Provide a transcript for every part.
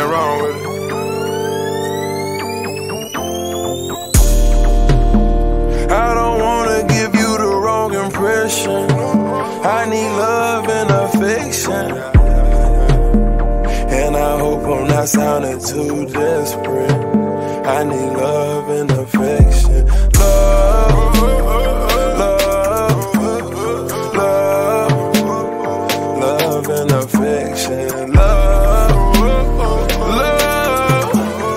that wrong with it? I don't wanna give you the wrong impression. I need love and affection, and I hope I'm not sounding too desperate. I need love and affection. Love, love, love, love and affection. Love, love,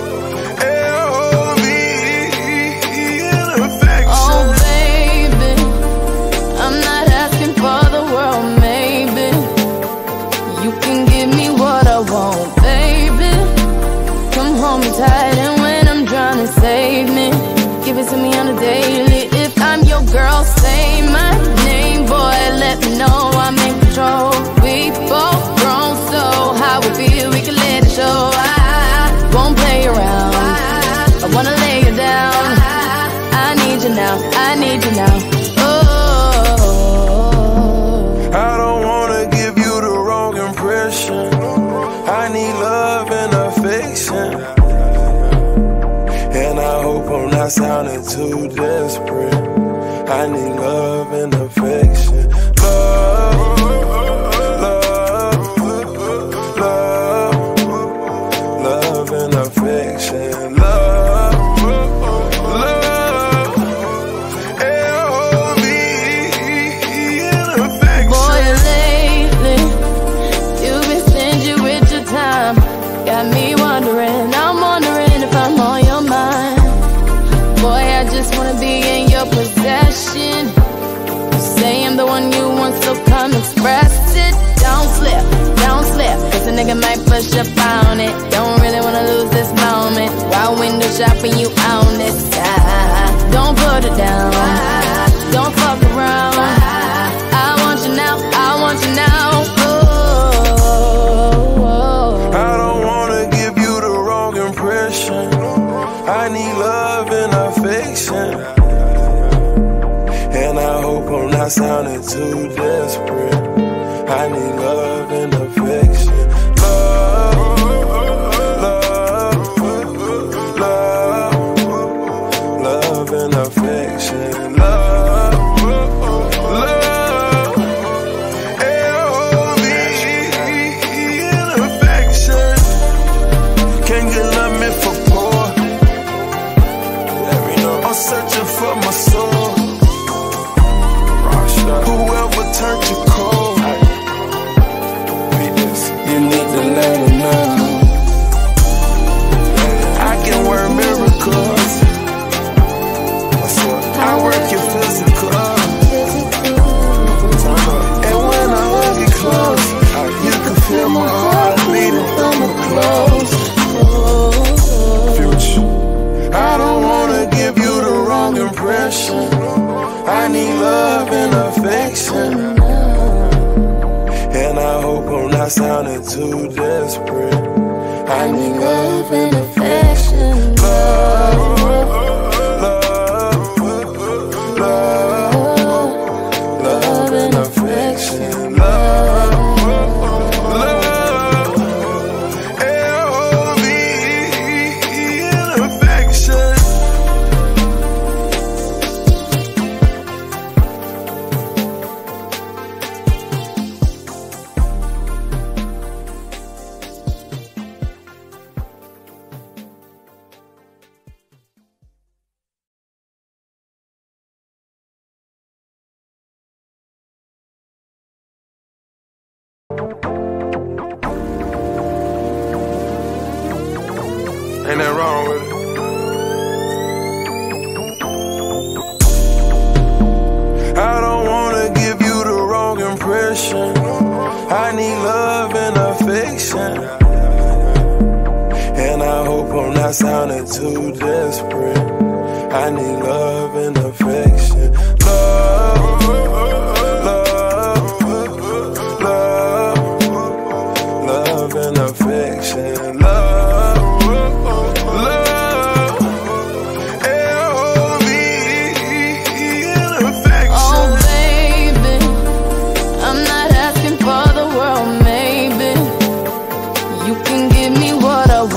L-O-V-E and affection. Oh baby, I'm not asking for the world, maybe. You can give me what I want, baby. Come home tight and when I'm drowning, save me. Give it to me on a daily. If I'm your girl, say my name, boy, let me know I'm in control. We both grown, so how we feel, we can let it show. I won't play around, I wanna lay you down. I need you now, I need you now. Oh, I don't wanna give you the wrong impression. I need love and affection, and I hope I'm not sounding too desperate. I need love and affection. Love, love, love, love and affection. Love, love, L-O-V-E and affection. boy, lately you've been stingy with your time. Got me wondering, I'm wondering if I'm on your mind. Boy, I just wanna be in your possession. You say I'm the one you want, so come express it. Don't slip, cause a nigga might push up on it. Don't really wanna lose this moment while window shopping, you own it. Don't put it down, don't fuck around. I want you now, I want you now. Oh, I don't wanna give you the wrong impression. I need love and affection, and I hope I'm not sounding too desperate. I need love and affection. Love, love, love, love and affection. Love, love, L-O-V-E and affection. Can't get love me for poor. I'm searching for my soul. Whoever turned you cold, you need to let them know. I can work miracles. I work your physical, and when I hold you close, you can feel my heart beating through my clothes. Future, I don't wanna give you the wrong impression. I need love and affection, and I hope I'm not sounding too desperate. I need love and affection. Love, love, love, love and affection. Love, love, L-O-V-E and affection. Ain't that wrong with it? I don't wanna give you the wrong impression. I need love and affection, and I hope I'm not sounding too desperate. I need love and affection. Love, love, love, love and affection. Love, love, L-O-V-E and affection. oh baby, I'm not asking for the world, maybe. You can give me what I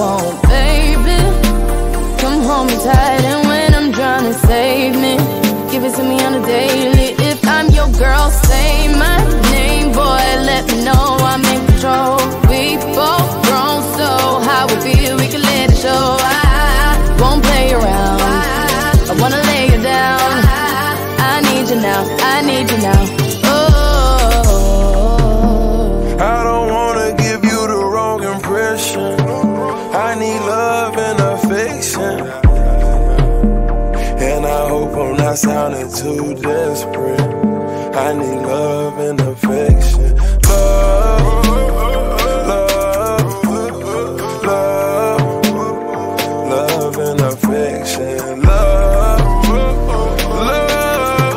tight, and when I'm drowning, save me. Give it to me on a daily. If I'm your girl, say my name, boy, let me know I'm in control. We both grown, so how we feel, we can let it show. I won't play around, I wanna lay you down. I need you now, I need you now. I don't wanna give you the wrong impression. I need love and affection, and I hope I'm not sounding too desperate. I need love and affection. Love, love, love, love and affection. Love, love,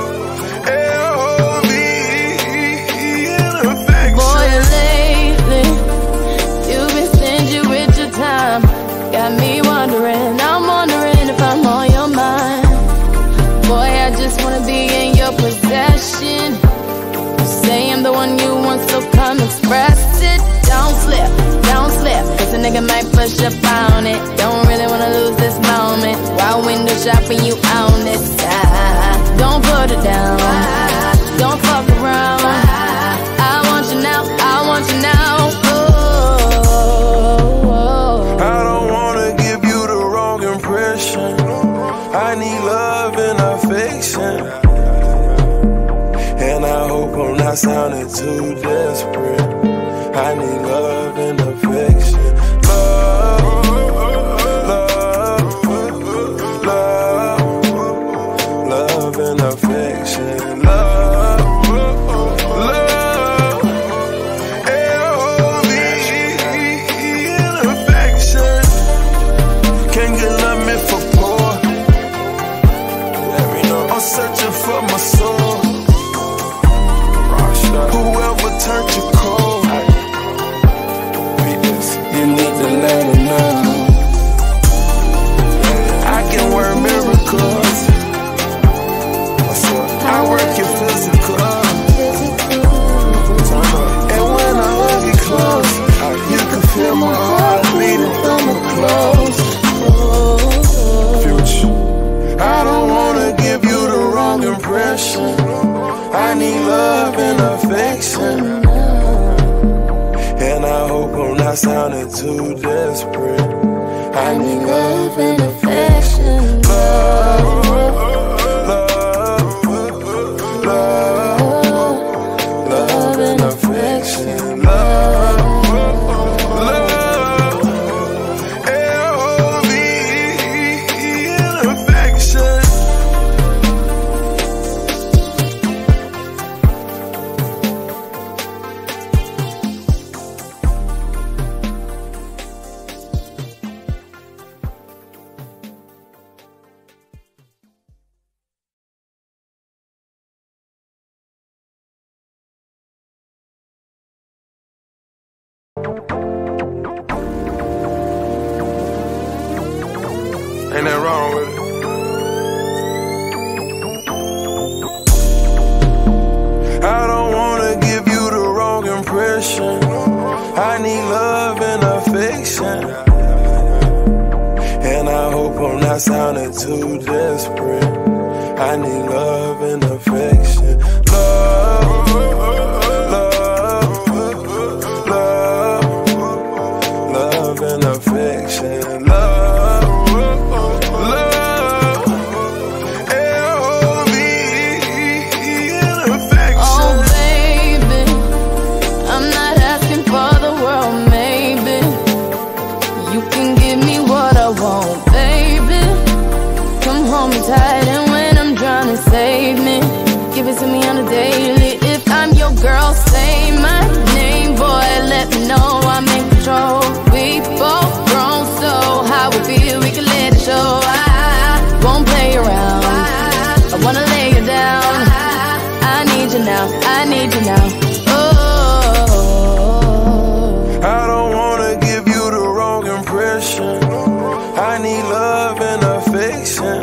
L-O-V-E and affection. Boy, lately, you've been stingy with your time. Got me wondering, I'm wondering if I'm on your mind. Boy, I just wanna be in your possession. You say I'm the one you want, so come express it. Don't slip, cause a nigga might push up on it. Don't really wanna lose this moment while window shopping, you own it. Don't put it down, don't fuck around. I want you now, I want you now. I don't wanna give you the wrong impression. I need love and affection, and I hope I'm not sounding too desperate. I need love and affection. Love, love, love, love and affection. Love, love, L-O-V-E and affection. Can't get love me for poor. I'm searching for my soul. Whoever turned you cold, you need to let it know. I can work miracles. I work your physical. And when I hold you close, you can feel my heart beating from the close. Future, I don't wanna give you the wrong impression. I need love and affection, and I hope I'm not sounding too desperate. I need love and affection. Love, love, love, love and affection. Love, love, L-O-V-E and affection. Ain't that wrong with it? I don't wanna give you the wrong impression. I need love and affection, and I hope I'm not sounding too desperate. I need love and affection. Love, love, love, love and affection. Love, love, L-O-V-E and affection. Oh baby, I'm not asking for the world, maybe. You can give me what I want, baby. Come hold me tight, and when I'm drowning, save me. Give it to me on a daily. If I'm your girl, say my name, boy, let me know I'm in control. We both grown, so how we feel, we can let it show. I won't play around, I wanna lay you down. I need you now, I need you now. I don't wanna give you the wrong impression. I need love and affection,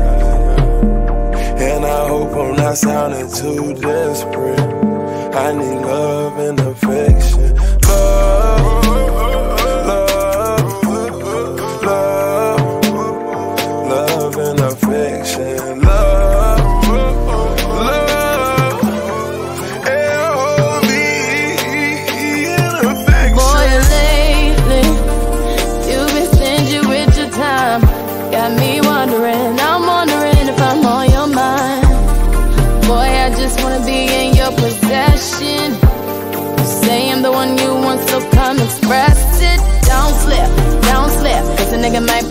and I hope I'm not sounding too desperate. I need love and affection. Love, love, love,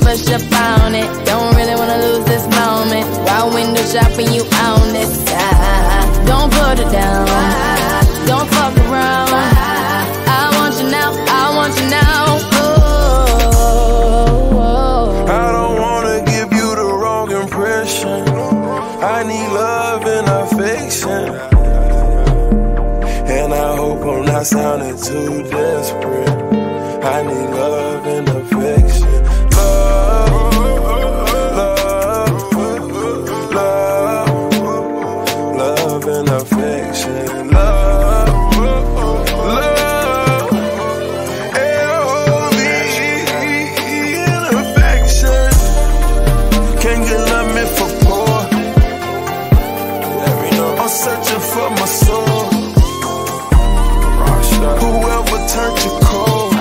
push up on it. Don't really wanna lose this moment. While window shopping, you own it. Don't put it down. Don't fuck around. I want you now. I want you now. I don't wanna give you the wrong impression. I need love and affection. And I hope I'm not sounding too desperate. I need love and affection. Love, love, love, love and affection. Love, love, L-O-V-E and affection. Can't get love me for poor. I'm searching for my soul. Whoever turned you cold,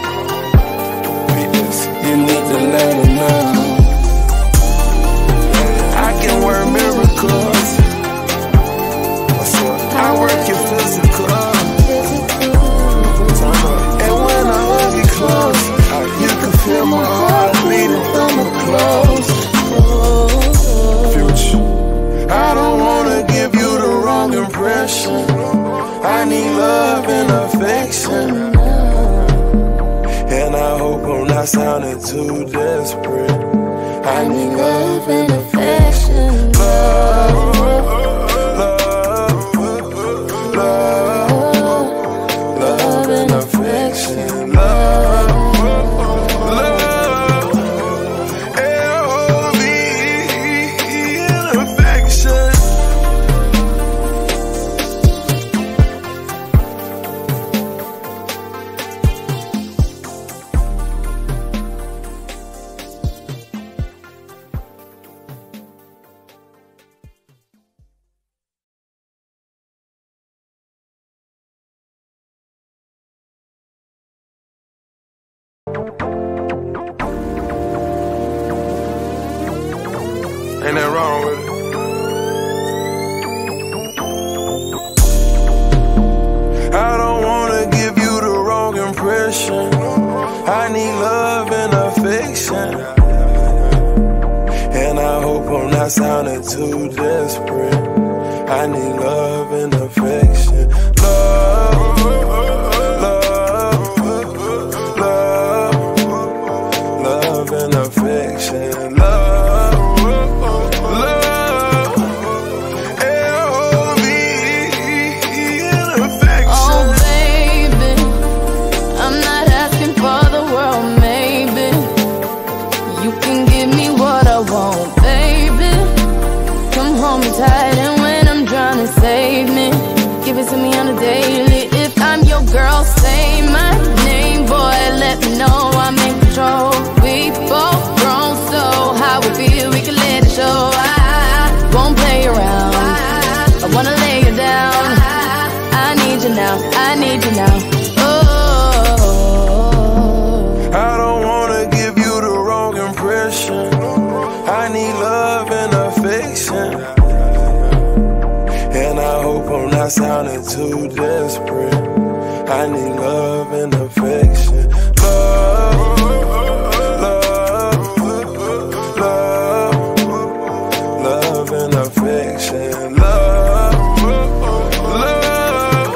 you need to let it know. I can work miracles. I work your physical. And when I hold you close, you can feel my heart beating through my clothes. Future, I don't wanna give you the wrong impression. I need love and affection. And I hope I'm not sounding too desperate. I need love and affection. Love, love, love, love and affection. Love, love, L-O-V-E and affection. Ain't nothing wrong with it. I don't wanna give you the wrong impression. I need love and affection. And I hope I'm not sounding too desperate. I need love and affection. Love, love, love, love and affection. Love, love, L-O-V-E and affection. Oh baby, I'm not asking for the world, maybe. You can give me what I want, baby. Come hold me tight, and when I'm drowning, save me. Give it to me on a daily. If I'm your girl, say my name, boy. Let me know I'm in control. We both grown, so how we feel, we can let it show. I won't play around. I wanna lay you down. I need you now. I need you now. Oh, I don't wanna give you the wrong impression. I need love and affection. And I hope I'm not sounding too desperate. I need love and affection. Love, love, love, love and affection. Love, love,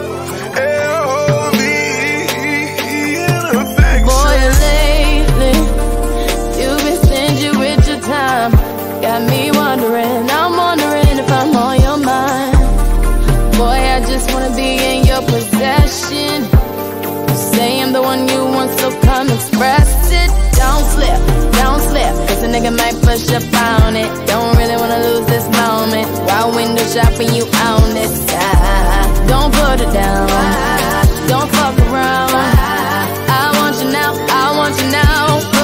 L-O-V-E and affection. boy, lately you've been stingy with your time. Got me wondering, I'm wondering if I'm on your mind. Boy, I just wanna be in your possession. Say I'm the one you want, so come express it. Don't slip, cause a nigga might push up on it. Don't really wanna lose this moment. While window shopping, you own it. Don't put it down. Don't fuck around. I want you now. I want you now.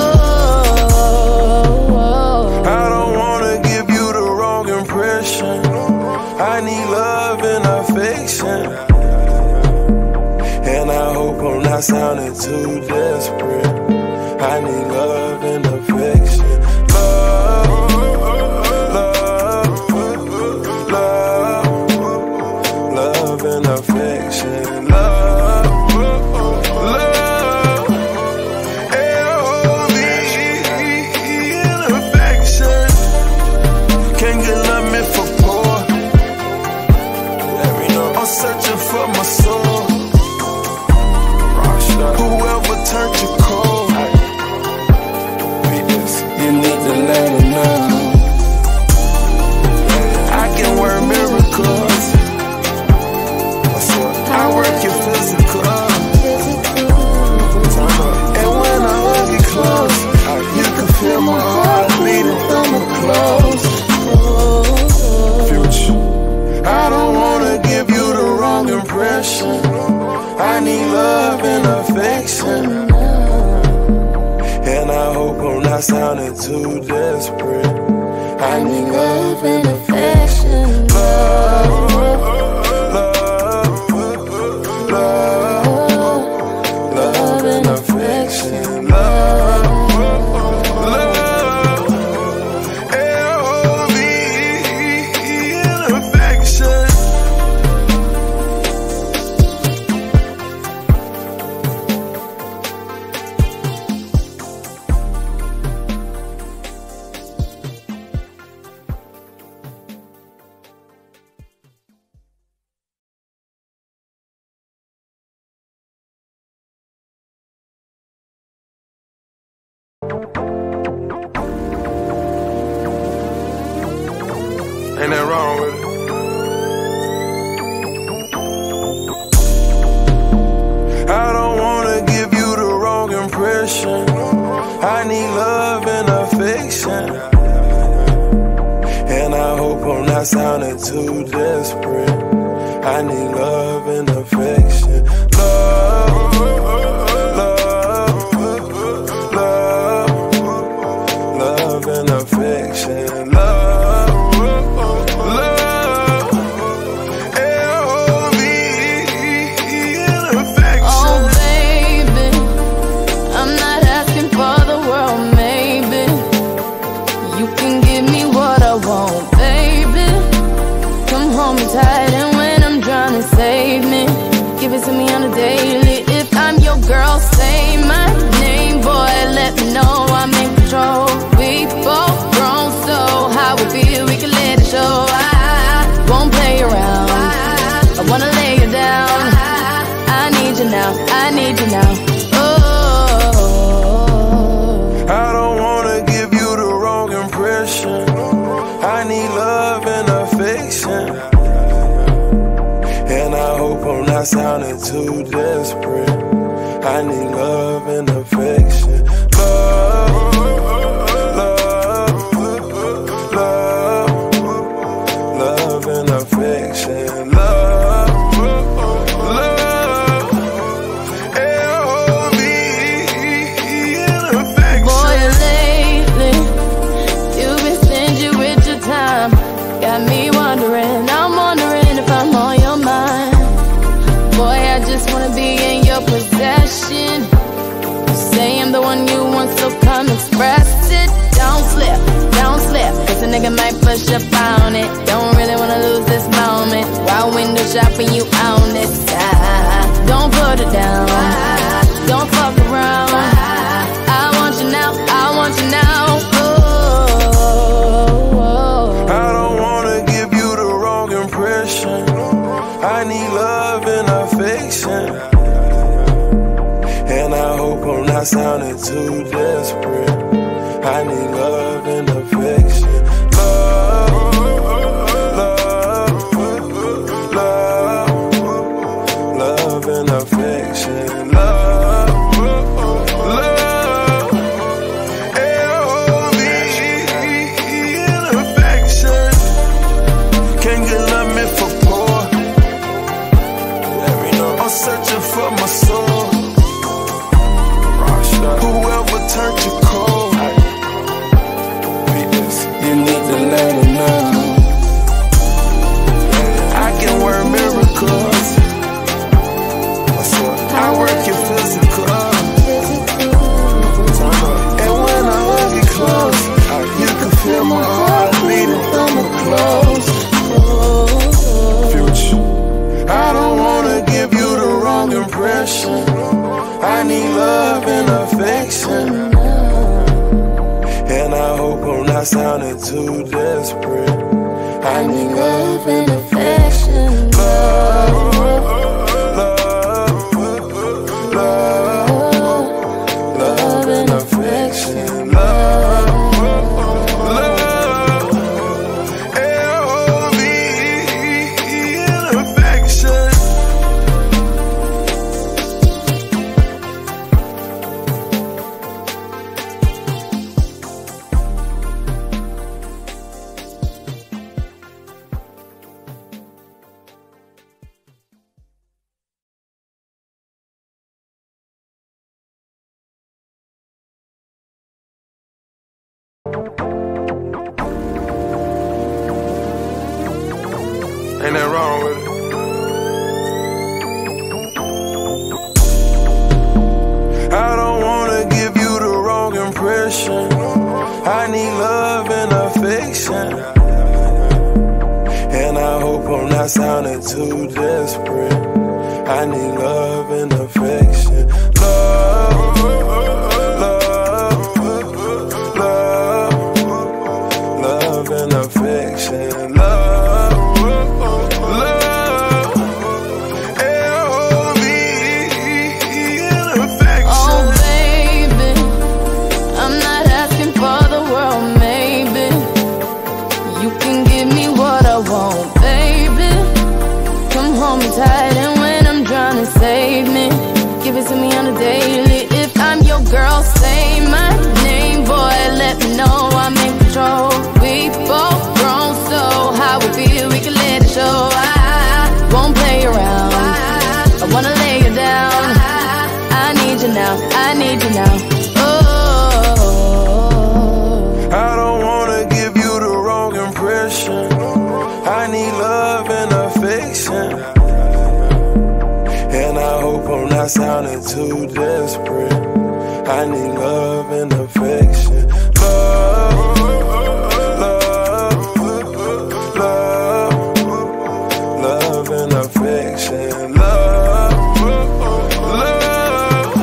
I don't wanna give you the wrong impression. I need love and affection. And I hope I'm not sounding too desperate. I need love and affection. Love, love, love, love and affection. Love, love, L-O-V-E for my soul. Whoever turned you cold, you need to let them know. I can work miracles. I work your physical. And when I hug you close, you can feel my heart beating through my clothes. Future, I don't wanna give you the wrong impression. I need love and affection. And I hope I'm not sounding too desperate. I need love and affection. Love, love, love, love and affection. Love, love, L-O-V-E and affection. Ain't nothing wrong with it. I don't wanna give you the wrong impression. I need love and affection. And I hope I'm not sounding too desperate. I need love and affection. Love, love, love, love and affection. Love, love, L-O-V-E and affection. Oh baby, I'm not asking for the world, maybe. You can give me what I want, baby. Come home tight and when I'm trying to save me, give it to me on a daily. If I'm your girl, say my name, boy, let me know I'm in control. We both grown, so how we feel, we can let it show. I won't play around, I wanna lay you down. I need you now, I need you now. Oh, I don't wanna give you the wrong impression. I need love and affection. And I hope I'm not sounding too desperate. I need love and affection. Love, love, love, love and affection. Love, love, L-O-V-E and affection. boy, lately you've been stingy with your time. Got me wondering, I'm wondering if I'm on your mind. Boy, I just wanna be in your possession. You say I'm the one you want, so come express it. Don't slip, cause a nigga might push up on it. Don't really wanna lose this moment while window shopping, you own it. Don't put it down, don't fuck around. I want you now, I want you now. Oh, I don't wanna give you the wrong impression. I need love and affection. And I hope I'm not sounding too desperate. I need love and affection. Love, love, love, love and affection. Love, love, L-O-V-E and affection. Can't get love me for poor. I'm searching for my soul. Whoever turned you cold, you need to let them know. I can work miracles. I work your physical. And when I hug you close, you can feel my heart beating through my clothes. Future, I don't wanna give you the wrong impression. I need love and affection. And I hope I'm not sounding too desperate. I need love and affection. Love, wrong with it. I don't wanna give you the wrong impression. I need love and affection. And I hope I'm not sounding too desperate. I need love and affection. Love, love, love, love and affection. Love, love, L-O-V-E and affection. Oh baby, I'm not asking for the world, maybe. You can give me what I want, baby. Come hold me tight, and when I'm drowning, save me. Give it to me on a daily. If I'm your girl, say my name, boy. Let me know I'm in control. We both grown, so how we feel, we can let it show. I won't play around. I wanna lay you down. I need you now. I need you now. Oh, I don't wanna give you the wrong impression. I need love and affection. And I hope I'm not sounding too desperate. I need love and affection. Love, love, love, love and affection. Love, love,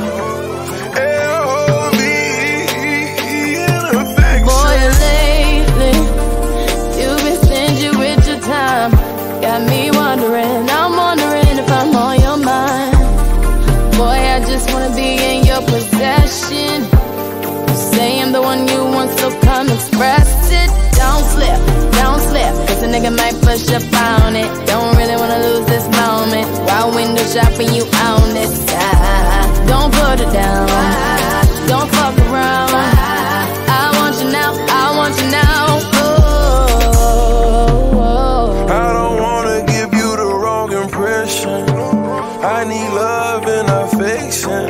L-O-V-E and affection. boy, lately you've been stingy with your time. Got me wondering, I'm wondering if I'm on your mind. Boy, I just wanna be in your possession. You say I'm the one you want, so come express it. Don't slip, cause a nigga might push up on it. Don't really wanna lose this moment while window shopping, you own it. Don't put it down, don't fuck around. I want you now, I want you now. Oh, I don't wanna give you the wrong impression. I need love and affection.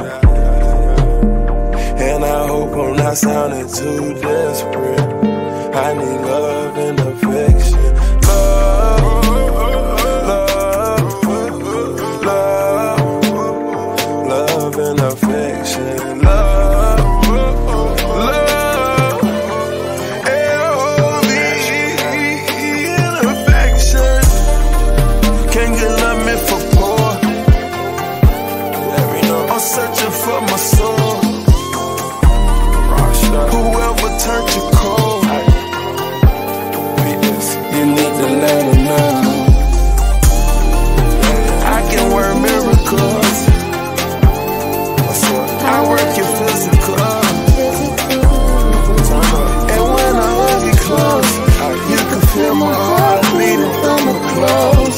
And I hope I'm not sounding too desperate. I need love and affection. Love, love, love, love and affection. Love, love, L-O-V-E and affection. Can't get love me for poor. I'm searching for my soul. Whoever turned you cold, you need to let it know. I can work miracles. I work your physical. And when I hold you close, you can feel my heart beating from up close.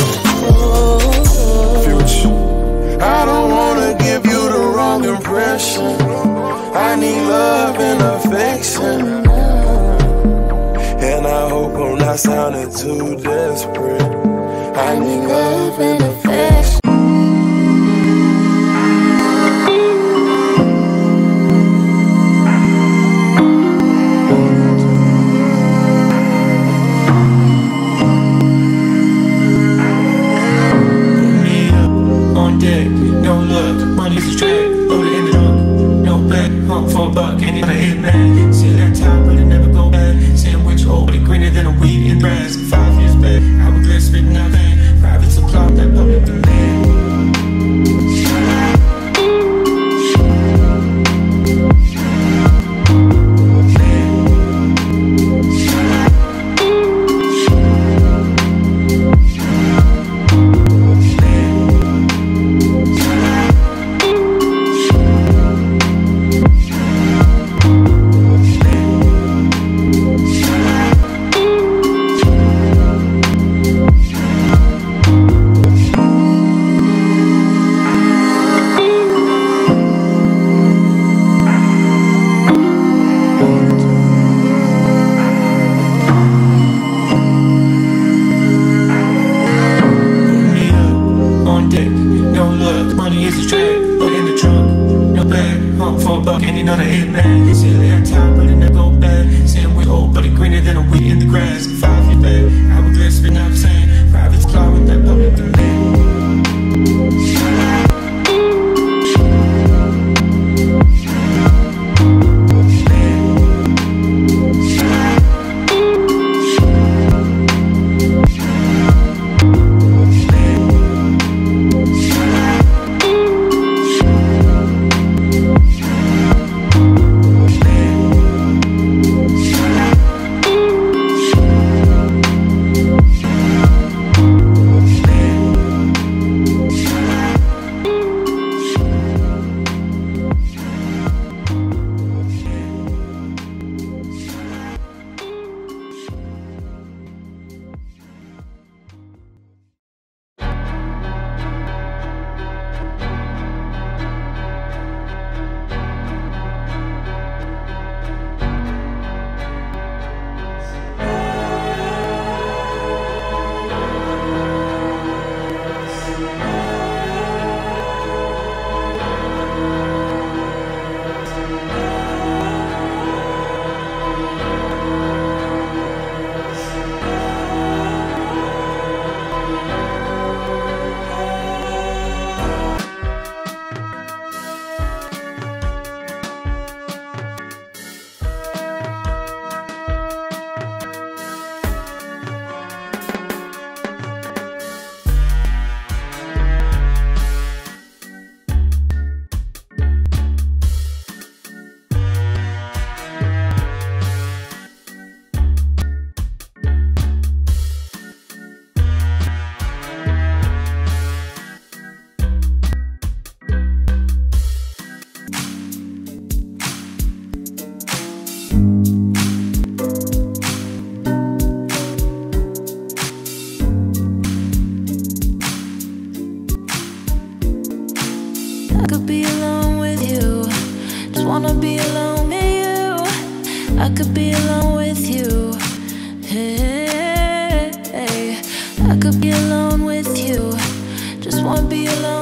Future, I don't wanna give you the wrong impression. I need love and affection. And I hope I'm not sounding too desperate. I need love and affection. On deck, no luck, money's a track, loaded in the trunk, no back, pump for a buck, and it's a hit man. See that time, but it never go back. Sandwich old, but it greener than a weed in grass. 5 years back, hourglass spitting out van, private supply, that public demand. Greener than a weed in the grass. 5 years back, hourglass spitting out sand. Private supply with that public demand. I could be alone with you, just wanna be alone with you. I could be alone with you, hey, I could be alone with you, just wanna be alone.